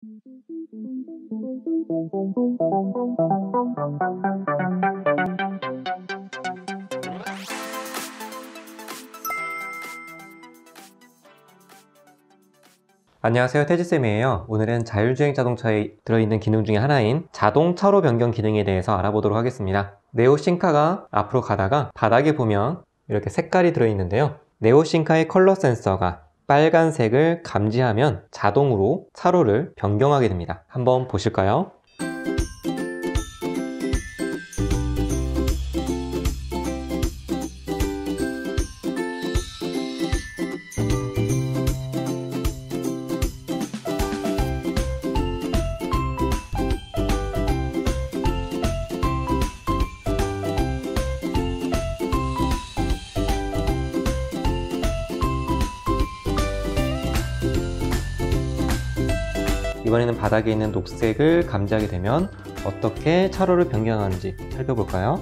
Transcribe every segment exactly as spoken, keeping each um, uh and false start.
안녕하세요, 태지쌤이에요. 오늘은 자율주행 자동차에 들어있는 기능 중에 하나인 자동 차로 변경 기능에 대해서 알아보도록 하겠습니다. 네오싱카가 앞으로 가다가 바닥에 보면 이렇게 색깔이 들어있는데요. 네오싱카의 컬러 센서가 빨간색을 감지하면 자동으로 차로를 변경하게 됩니다. 한번 보실까요? 이번에는 바닥에 있는 녹색을 감지하게 되면 어떻게 차로를 변경하는지 살펴볼까요?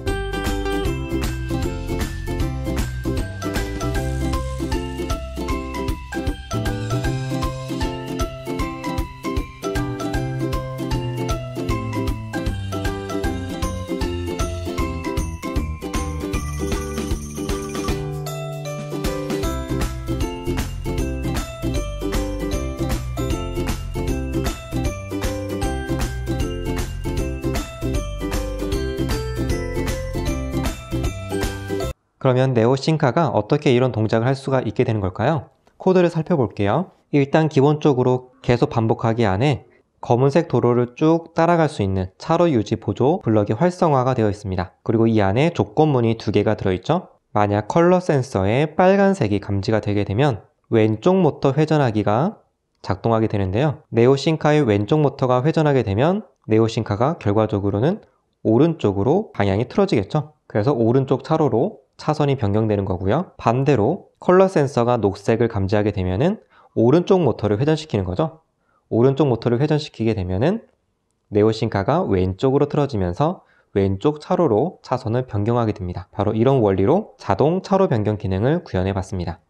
그러면 네오싱카가 어떻게 이런 동작을 할 수가 있게 되는 걸까요? 코드를 살펴볼게요. 일단 기본적으로 계속 반복하기 안에 검은색 도로를 쭉 따라갈 수 있는 차로 유지 보조 블럭이 활성화가 되어 있습니다. 그리고 이 안에 조건문이 두 개가 들어있죠. 만약 컬러 센서에 빨간색이 감지가 되게 되면 왼쪽 모터 회전하기가 작동하게 되는데요. 네오싱카의 왼쪽 모터가 회전하게 되면 네오싱카가 결과적으로는 오른쪽으로 방향이 틀어지겠죠. 그래서 오른쪽 차로로 차선이 변경되는 거고요. 반대로 컬러 센서가 녹색을 감지하게 되면은 오른쪽 모터를 회전시키는 거죠. 오른쪽 모터를 회전시키게 되면은 네오싱카가 왼쪽으로 틀어지면서 왼쪽 차로로 차선을 변경하게 됩니다. 바로 이런 원리로 자동 차로 변경 기능을 구현해 봤습니다.